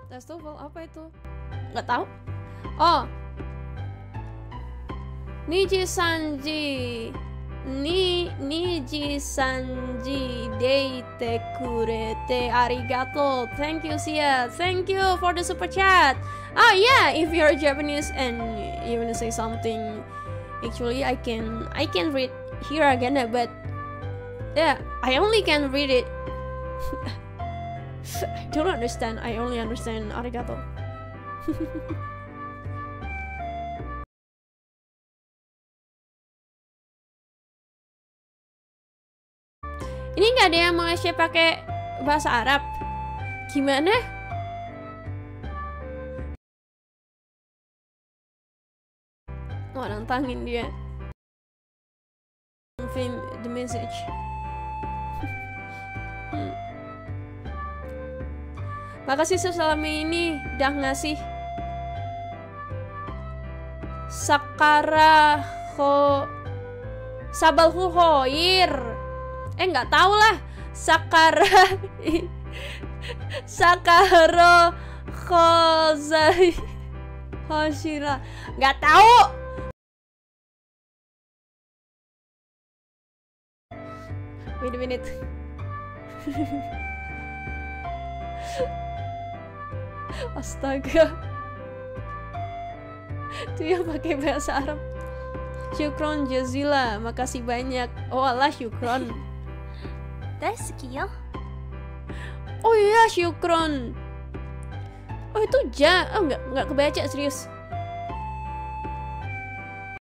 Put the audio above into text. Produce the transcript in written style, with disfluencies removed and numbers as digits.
Tes TOEFL apa itu? Nggak tahu. Oh, Niji Sanji deite kurete arigato. Thank you, Sia. Thank you for the super chat. Oh yeah, if you're Japanese and you wanna say something, actually I can read here again, but yeah, I only can read it. I don't understand. I only understand arigato. Ini nggak ada yang mau share pakai bahasa Arab. Gimana? Oh, nantangin dia. The message. Makasih Salami ini udah ngasih Sakara Sabal Hoir. Nggak tahu lah. Sakaro Khozai Hoshira. Nggak tahu. Wait a minute. Astaga. Itu yang pakai bahasa Arab. Syukron jazila, makasih banyak. Oh alah, syukron. Daisuki yo. Oh iya, syukron. Oh itu ja. Oh nggak kebaca, serius.